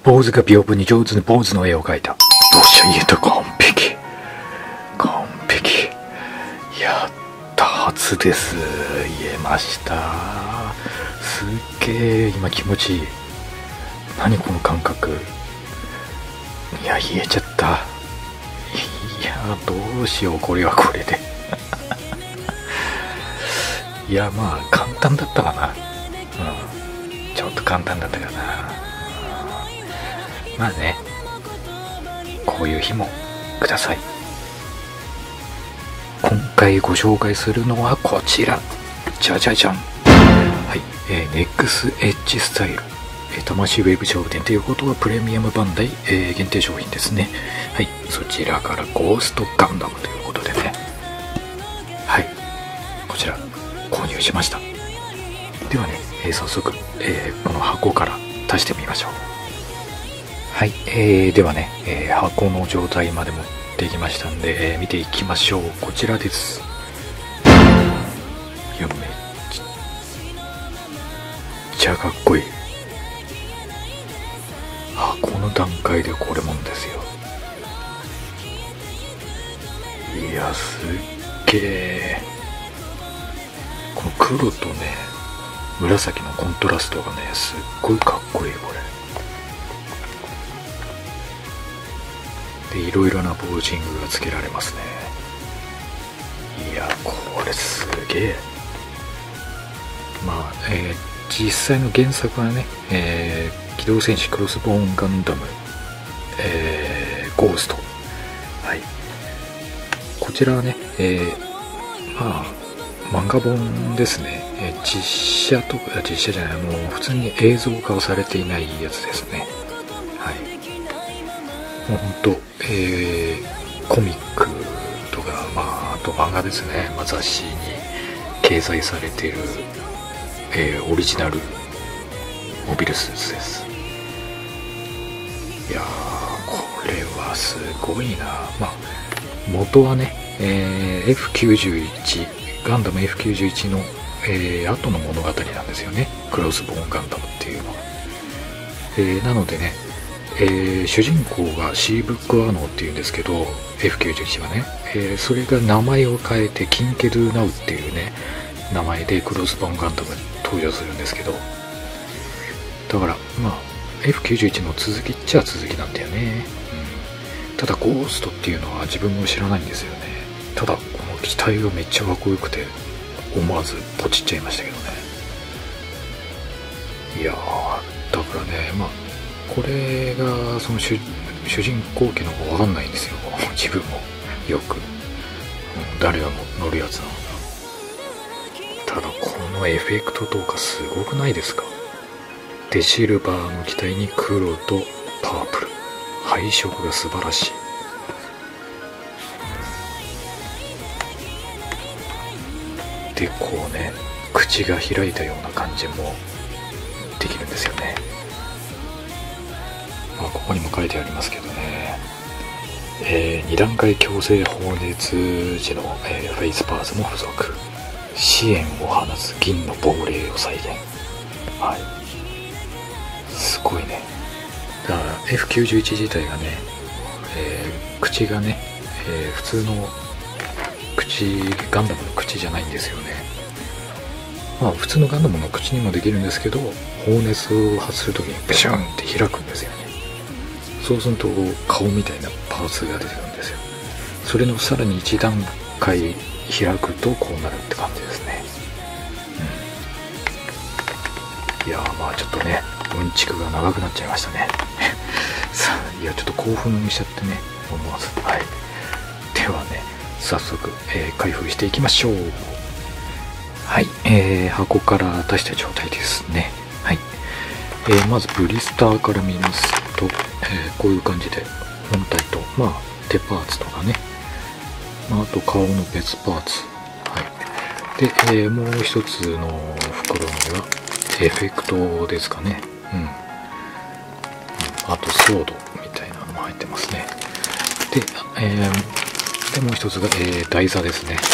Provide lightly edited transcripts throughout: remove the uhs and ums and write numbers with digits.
坊主が屏風に上手に坊主の絵を描いた。よっしゃ、言えた。完璧。完璧。やった初です。言えました。すっげえ今気持ちいい。何この感覚。いや、言えちゃった。いや、どうしよう、これはこれで。いや、まあ簡単だったかな。ちょっと簡単だったかな。まあね、こういう日もください。今回ご紹介するのはこちら。じゃじゃじゃん。はい、ネックスエッジスタイル。魂ウェブ勝負店ということはプレミアムバンダイ、限定商品ですね。はい、そちらからゴーストガンダムということでね。はい、こちら購入しました。ではね、早速、この箱から出してみましょう。はい、ではね、箱の状態まで持ってきましたんで、見ていきましょう。こちらです。いや、めっちゃかっこいい。この段階でこれもんですよ。いや、すっげえ。この黒とね紫のコントラストがね、すっごいかっこいい。これでいろいろなポージングがつけられますね。いや、これすげえ。まあ、実際の原作はね、機動戦士クロスボーンガンダム、ゴースト。はい、こちらはね、まあ漫画本ですね。実写とか、実写じゃない、もう普通に映像化はされていないやつですね。はい、もうほんと、コミックとか、まああと漫画ですね。まあ、雑誌に掲載されている、オリジナルモビルスーツです。いやー、これはすごいな。まあ元はね、F91 ガンダム F91 の、後の物語なんですよね。クロスボーンガンダムっていうのは。なのでね、主人公がシーブックアーノーっていうんですけど、 F91 はね、それが名前を変えてキンケドゥナウっていうね名前でクロスボーンガンダムに登場するんですけど、だからまあ F91 の続きっちゃ続きなんだよね。ただゴーストっていうのは自分も知らないんですよね。ただこの機体がめっちゃかっこよくて思わずポチっちゃいましたけどね。いやー、だからね、まあこれがその主人公機の方が分かんないんですよ。自分もよく、誰が乗るやつなのか。ただこのエフェクトとかすごくないですか。でシルバーの機体に黒とパープル、配色が素晴らしい。でこうね、口が開いたような感じもできるんですよね。まあここにも書いてありますけどね、2段階強制放熱時の、フェイスパーツも付属、支援を放つ銀の亡霊を再現。はい、すごいね。だから F91 自体がね、口がね、普通の口、ガンダムの口じゃないんですよね。まあ普通のガンダムの口にもできるんですけど、放熱を発するときにブシュンって開くんですよね。そうすると顔みたいなパーツが出てくるんですよ。それのさらに1段階開くとこうなるって感じですね。いやー、まあちょっとね、うんちくが長くなっちゃいましたね。さあ、いやちょっと興奮しちゃってね、思わず。はい、ではね、早速、開封していきましょう。はい、箱から出した状態ですね。はい、まずブリスターから見ますと、こういう感じで本体と、まあ手パーツとかね、まあ、あと顔の別パーツ。はい、で、もう一つの袋にはエフェクトですかね。あとソードみたいなのも入ってますね。で、もう一つが、台座ですね。はい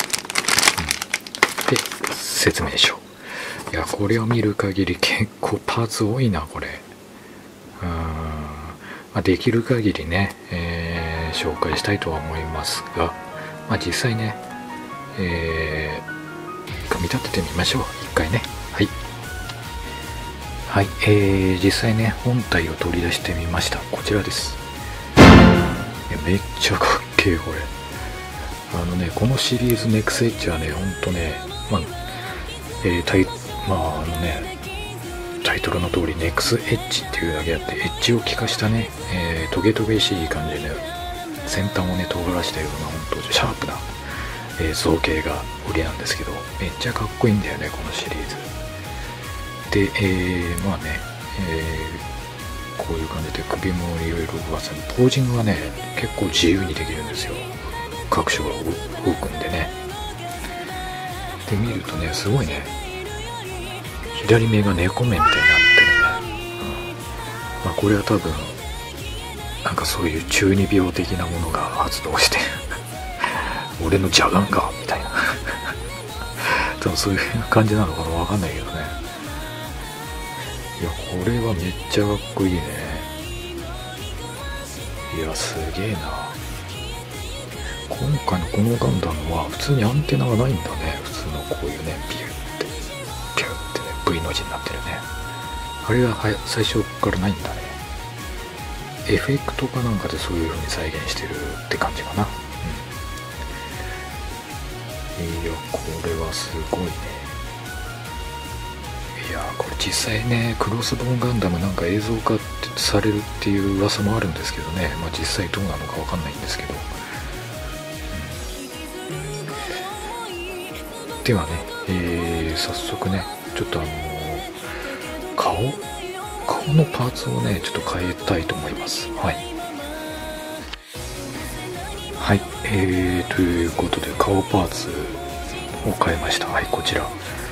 、で説明書。いやこれを見る限り結構パーツ多いなこれ。 できる限りね、紹介したいとは思いますが、実際ね、組み立ててみましょう、一回ね。はい、実際ね、本体を取り出してみました。こちらです。めっちゃかっけえ、これ。このシリーズネクスエッジはね、ほんとね、タイトルの通りネクスエッジっていうだけあって、エッジを効かしたね、トゲトゲしい感じで、先端をね、尖らしたような、ほんとシャープな、造形が売りなんですけど、めっちゃかっこいいんだよね、このシリーズ。で、こういう感じで首もいろいろ動かす。ポージングはね、結構自由にできるんですよ。各所が動くんでね。で、見るとね、すごいね、左目が猫目みたいになってるね。これは多分、なんかそういう中二病的なものが発動して、俺の邪眼がみたいな。多分そういう感じなのかな、わかんないけどね。いや、これはめっちゃかっこいいね。いや、すげえな。今回のこのガンダムは普通にアンテナがないんだね。普通のこういうね、ピューってね、V の字になってるね。あれが最初からないんだね。エフェクトかなんかでそういう風に再現してるって感じかな。いや、これはすごいね。いや、これ実際ね、クロスボーンガンダムなんか映像化されるっていう噂もあるんですけどね、実際どうなのかわかんないんですけど、ではね、早速ね、ちょっと顔のパーツをね、ちょっと変えたいと思います。はい、ということで顔パーツを変えました。はい、こちら。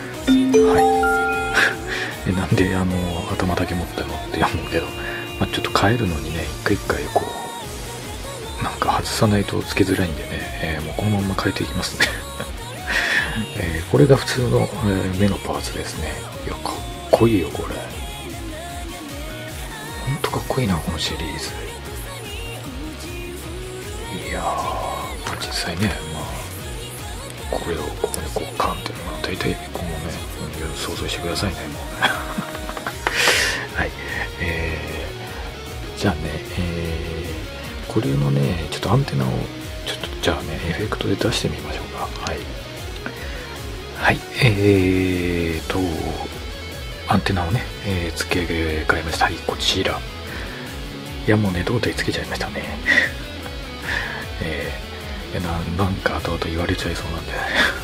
なんで頭だけ持ったのって思うけど、ちょっと変えるのにね、一回こうなんか外さないとつけづらいんでね、もうこのまま変えていきますね。これが普通の、目のパーツですね。いや、かっこいいよこれ。ほんとかっこいいな、このシリーズ。いやー、実際ね、これをここにこうカンっていうのは大体このね、想像してくださいね、もう。はい、じゃあね、これのね、ちょっとアンテナをちょっとじゃあね、エフェクトで出してみましょうか。アンテナをね、付け替えました。はい、こちら。いや、もうね、胴体つけちゃいましたね。なんか後々言われちゃいそうなんで。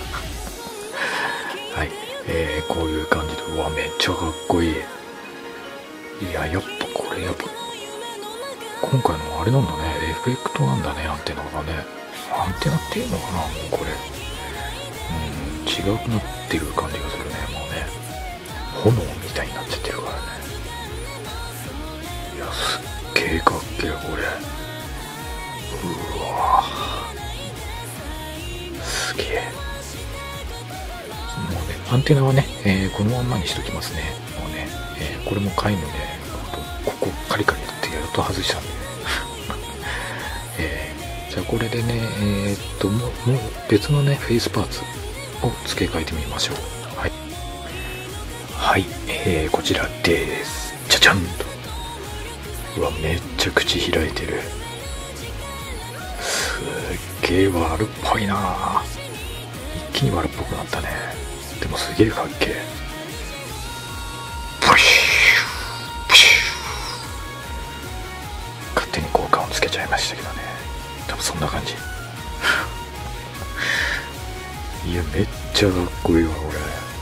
はい、こういう感じで、うわ、めっちゃかっこいい。いや、やっぱこれ、今回のあれなんだね、エフェクトなんだね、アンテナがね。アンテナっていうのかな、もうこれ。違くなってる感じがするね、もうね。炎みたいになっちゃってるからね。いや、すっげえかっけえ、これ。うわぁ。すげえ。もうね、アンテナはね、このまんまにしときますね。もうね、これも貝のね、ここカリカリってやると外したんで、じゃあこれでね、もう別のね、フェイスパーツを付け替えてみましょう。はい、こちらです。じゃじゃんと。うわ、めっちゃ口開いてる。すっげえ悪っぽいな。一気に悪っぽくなったね。でもすげえかっけえ。プシュプシュ。勝手に効果をつけちゃいましたけどね。多分そんな感じ。いや、めっちゃかっこいいわ、これ。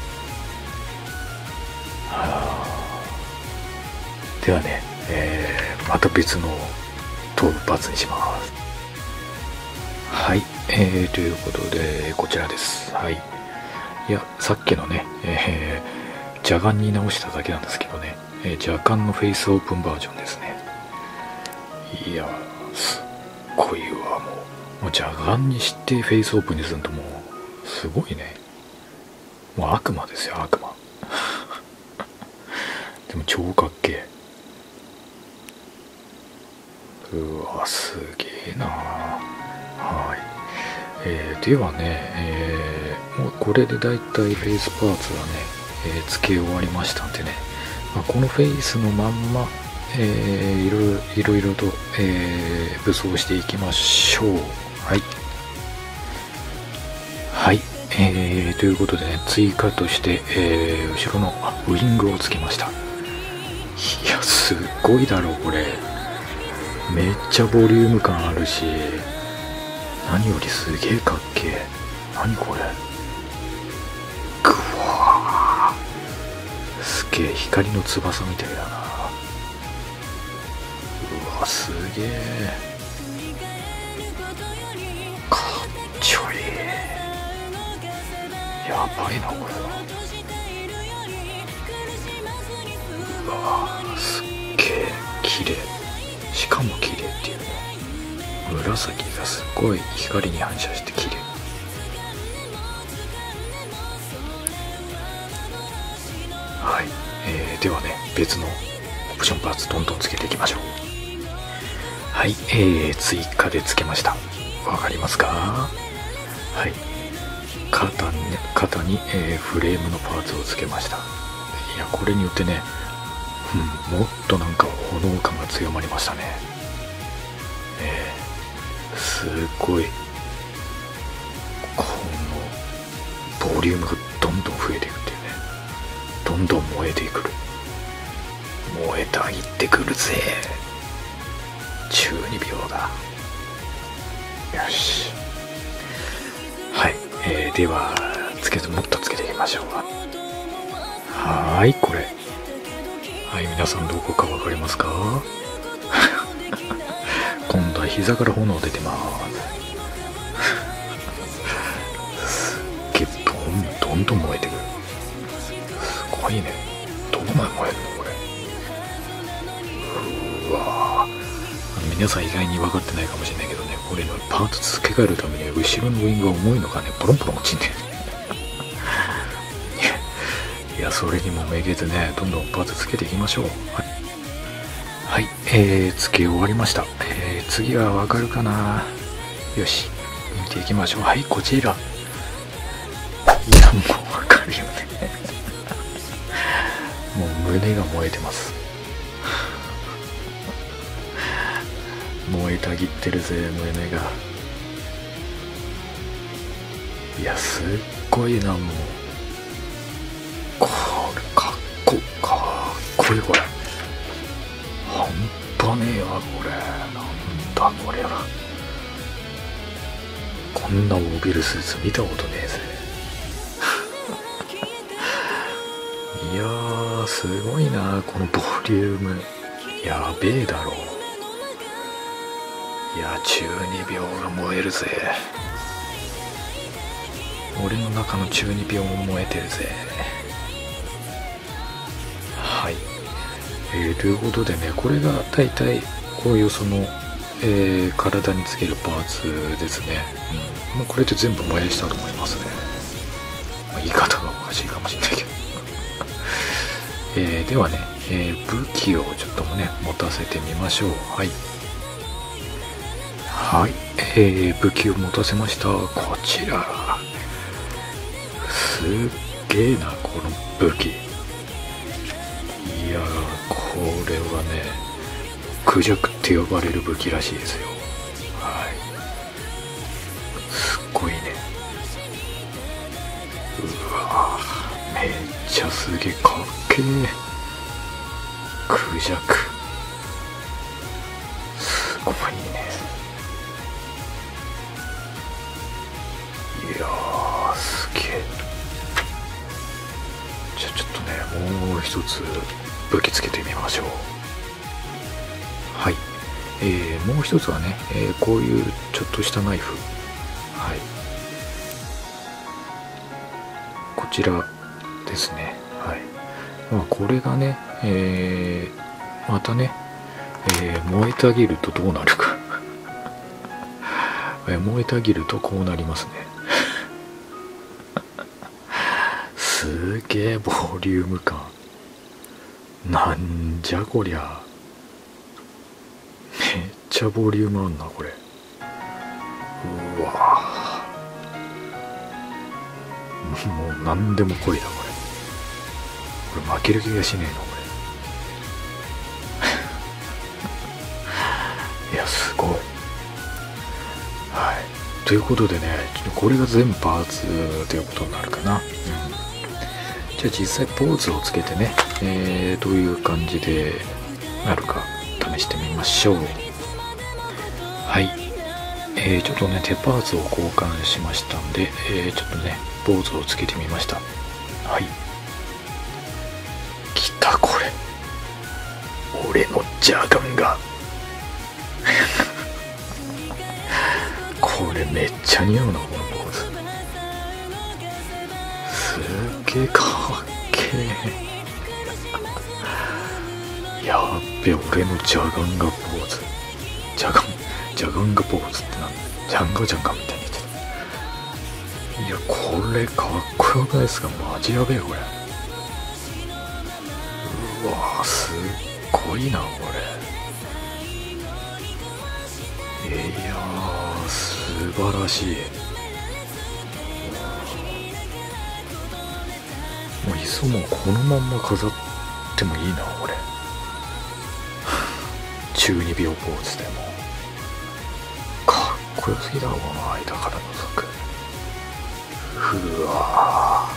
ではね、また別の討伐にします。はい、ということで、こちらです。はい。いや、さっきのね、邪眼に直しただけなんですけどね、邪眼のフェイスオープンバージョンですね。いや、すっごいわ、もう邪眼にしてフェイスオープンにするともう、すごいね。もう悪魔ですよ、悪魔。でも超かっけえ。 うわ、すげえな。はい。ではね、もうこれでだいたいフェイスパーツはね、付け終わりましたんでね、このフェイスのまんま、いろいろと、武装していきましょう。はい。はい。ということでね、追加として、後ろのウイングをつけました。いや、すっごいだろこれ。めっちゃボリューム感あるし、何よりすげえかっけえ。何これ。ぐわー、すげえ、光の翼みたいだな。うわ、すげえかっちょいい。やばいなこれ。うわ、すっげえ綺麗。しかも綺麗っていうね。紫がすっごい光に反射して綺麗。はい、ではね、別のオプションパーツどんどんつけていきましょう。はい、追加でつけました。わかりますか？はい、肩に、フレームのパーツをつけました。いや、これによってね、もっとなんか炎感が強まりましたね。すごい、このボリュームがどんどん増えていくっていうね。どんどん燃えてくる。燃えたぎってくるぜ。12秒だ。よし。はい、ではもっとつけていきましょう。はーい、これ。はい、皆さんどこか分かりますか？今度は膝から炎出てます。すっげえ、どんどん燃えてくる。すごいね。どこまで燃えるのこれ。うわー、皆さん意外に分かってないかもしれないけどね、これのパーツ付け替えるために後ろのウイングが重いのかね、ポロンポロン落ちんね。いや、それにもめげずね、どんどんパーツつけていきましょう。はい、付け終わりました。次はわかるかな。よし、見ていきましょう。はい、こちら。いや、もうわかるよね。もう胸が燃えてます。燃えたぎってるぜ、胸が。いや、すっごいな、もう。これかっこいいこれ。半端ねえわこれ。なんだこれは。こんなモビルスーツ見たことねえぜ。いやー、すごいなこのボリューム。やべえだろ。いや、中二病が燃えるぜ。俺の中の中二病も燃えてるぜ。はい、ということでね、これが大体こういう体につけるパーツですね。もうこれで全部燃やしたと思いますね。言い方がおかしいかもしれないけど。ではね、武器をちょっともね持たせてみましょう。はい、はい、武器を持たせました。こちら、すっげえなこの武器。いやー、これはね、クジャクって呼ばれる武器らしいですよ。はい、すっごいね。うわー、めっちゃすげえかっけえ。クジャクすごいね。いやー、すげえ。じゃあちょっとね、もう一つ武器つけてみましょう。はい、もう一つはね、こういうちょっとしたナイフ。はい、こちらですね。はい、これがね、またね、燃えたぎるとどうなるか。燃えたぎるとこうなりますね。すげえボリューム感。なんじゃこりゃ。めっちゃボリュームあんなこれ。うわもう何でも濃いなこれ負ける気がしねえなこれいやすごい。はいということでね、ちょっとこれが全パーツということになるかな。じゃあ実際ポーズをつけてね、どういう感じでなるか試してみましょう。はい、ちょっとね手パーツを交換しましたんで、ちょっとねポーズをつけてみました。はい、きたこれ、俺のジャガンがこれめっちゃ似合うなこのポーズ。すっげえかっけえやっべ、俺のジャガンガポーズ、ジャガンガポーズってなんだ、ジャンガジャンガみたいに言ってた。いやこれかっこよくないですか、マジやべえこれ。うわすっごいなこれ。いやー素晴らしい。もういっそもうこのまんま飾ってもいいなこれ中二病ポーズでもかっこよすぎだろこの間から覗く。うわ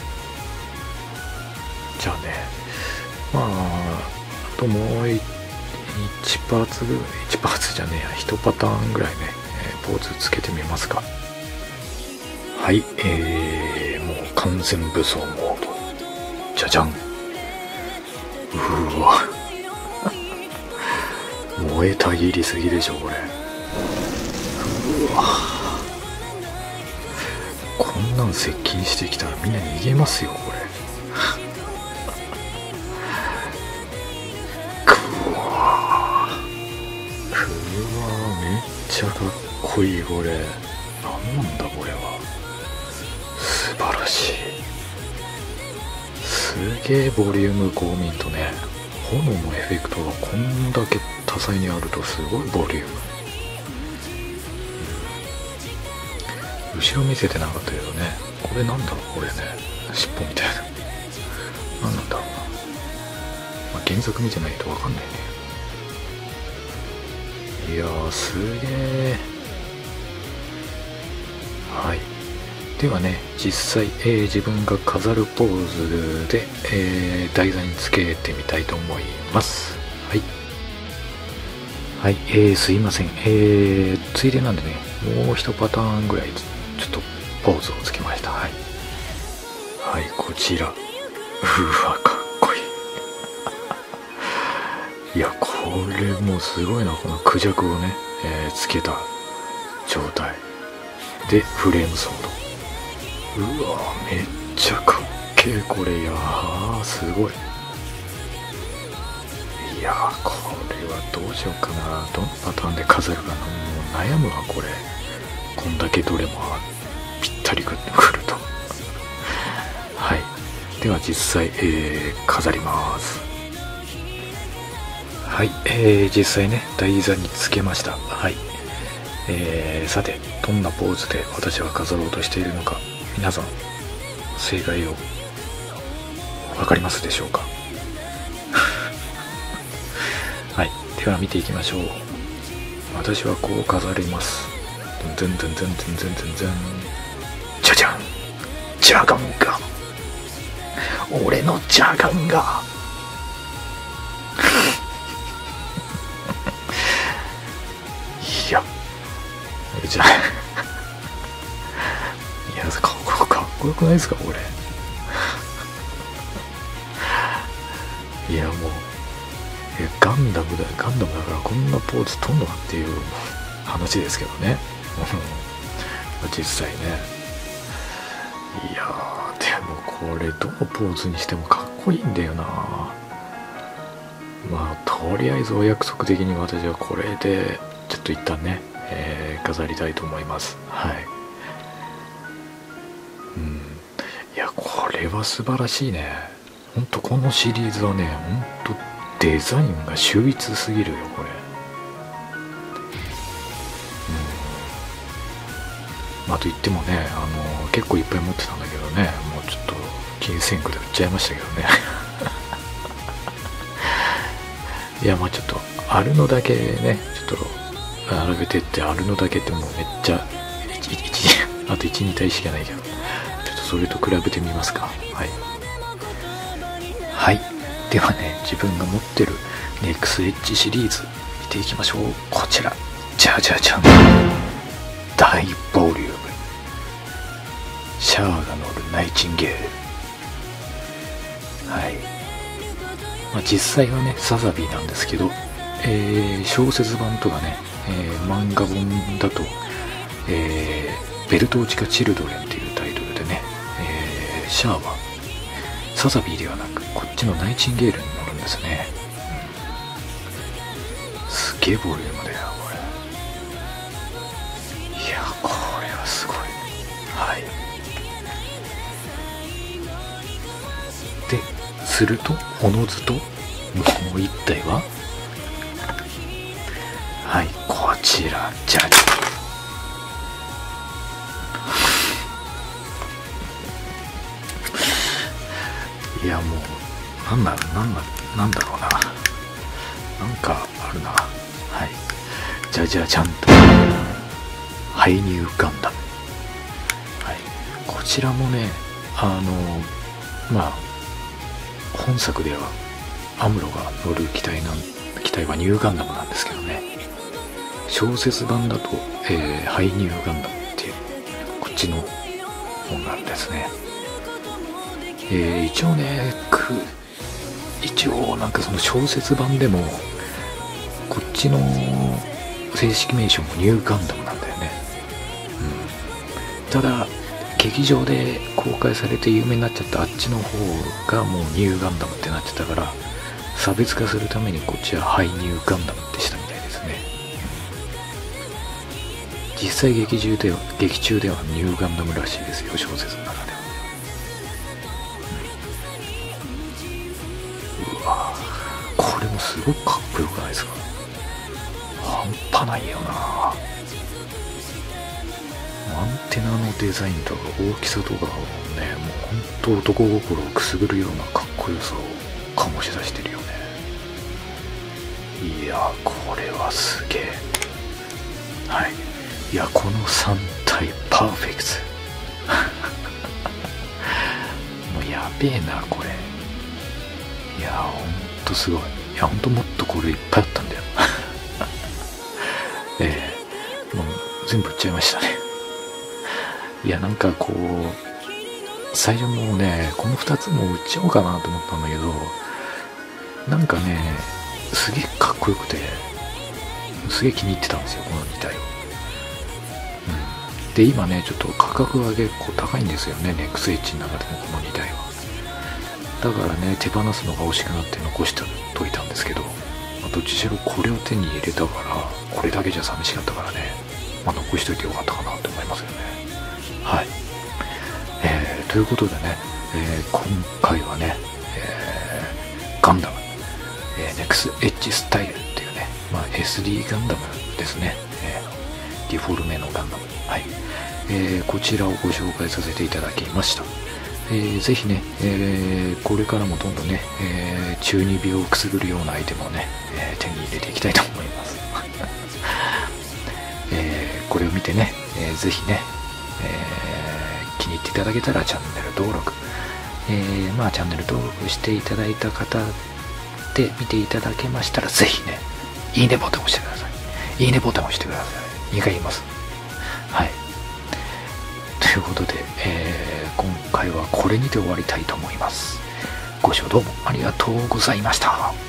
じゃあね、まああともう1パーツじゃねえや、1パターンぐらいね、ポーズつけてみますか。はい、もう完全武装モード、じゃじゃん。うわ燃えたぎりすぎでしょこれ。うわこんなん接近してきたらみんな逃げますよこれうわめっちゃかっこいいこれ。なんなんだこれは、素晴らしい。すげえボリューム光敏とね、炎のエフェクトがこんだけ多彩にあるとすごいボリューム。後ろ見せてなかったけどね、これなんだろうこれね、尻尾みたいな、なんなんだろうな、まあ、原作見てないと分かんないね。いやーすげえ。はい、ではね実際、自分が飾るポーズで、台座につけてみたいと思います。はい、すいません、ついでなんでねもう1パターンぐらいちょっとポーズをつけました。はい、はい、こちら。うわかっこいいいやこれもうすごいな、このクジャクをね、つけた状態でフレームソード。うわめっちゃかっけえこれ。いやーすごい。いやーこれはどうしようかな、どのパターンで飾るかな、もう悩むわこれ。こんだけどれもぴったりくるとはい、では実際、飾ります。はい、実際ね台座につけました。はい、さてどんなポーズで私は飾ろうとしているのか、皆さん正解を分かりますでしょうかはい、では見ていきましょう。私はこう飾ります。ズンズンズンズンズンズンズン、じゃじゃん、ジャガンガ、俺のジャガンガいやじゃあいやかっこよくないですかこれいやもうガンダムだからこんなポーズとんのかっていう話ですけどね実際ね。いやーでもこれどのポーズにしてもかっこいいんだよな。まあとりあえずお約束的に私はこれでちょっと一旦ね、飾りたいと思います。はい、いやこれは素晴らしいね。ほんとこのシリーズはね、ほんとデザインが秀逸すぎるよこれ。 まあといってもね、結構いっぱい持ってたんだけどね、もうちょっと金銭区で売っちゃいましたけどねいや、まあちょっとあるのだけね、ちょっと並べてって、あるのだけってもうめっちゃあと 1,2 体しかないけど、ちょっとそれと比べてみますか。はいはい、ではね、自分が持ってる NEX-H シリーズ見ていきましょう。こちら、じゃじゃじゃん、大ボリュームシャーが乗るナイチンゲール。はい、まあ、実際はねサザビーなんですけど、小説版とかね、漫画本だと、ベルトーチカ・チルドレンっていうタイトルでね、シャーはサザビーではなくこっちのナイチンゲールに乗るんですね、すげえボリュームだよこれ。いや、これはすごい。はい、でするとおのずともう一体は、はい、こちらじゃじゃいや、もうなんだろうな、なんかあるな。はい、じゃじゃじゃんと排入ガンダム。はい、こちらもね、まあ本作ではアムロが乗る機体はニューガンダムなんですけどね、小説版だと、ハイニューガンダムっていうこっちの本なんですね。一応なんかその小説版でもこっちの正式名称もニューガンダムなんだよね。ただ劇場で公開されて有名になっちゃったあっちの方がもうニューガンダムってなってたから、差別化するためにこっちはハイニューガンダムってしたみたいですね。実際劇中ではニューガンダムらしいですよ、小説の中では。うわ、これもすごくかっこよくないですか。半端ないよな。アンテナのデザインとか大きさとかをね、もう本当男心をくすぐるようなかっこよさを醸し出してるよね。いや、これはすげえ。はい、いや、この3体パーフェクトもうやべえなこれ。いや、ほんとすごい。いや、ほんともっとこれいっぱいあったんだよもう全部売っちゃいましたね。いや、なんかこう最初もうね、この2つも売っちゃおうかなと思ったんだけど、なんかね、すげえかっこよくてすげえ気に入ってたんですよ、この2体を。で、今ね、ちょっと価格が結構高いんですよね、NEX-H の中でもこの2体は。だからね、手放すのが惜しくなって残しておいたんですけど、どっちしろこれを手に入れたから、これだけじゃ寂しかったからね、残しといてよかったかなと思いますよね。はい、ということでね、今回はね、ガンダム、NEX-H スタイルっていうね、SD ガンダムですね、ディフォルメのガンダム、はい、こちらをご紹介させていただきました。ぜひね、これからもどんどんね、中二病をくすぐるようなアイテムをね、手に入れていきたいと思いますこれを見てね、ぜひね、気に入っていただけたらチャンネル登録、チャンネル登録していただいた方で見ていただけましたら、ぜひね、いいねボタンを押してください。いいねボタンを押してください。2回言います。はい、ということで、今回はこれにて終わりたいと思います。ご視聴どうもありがとうございました。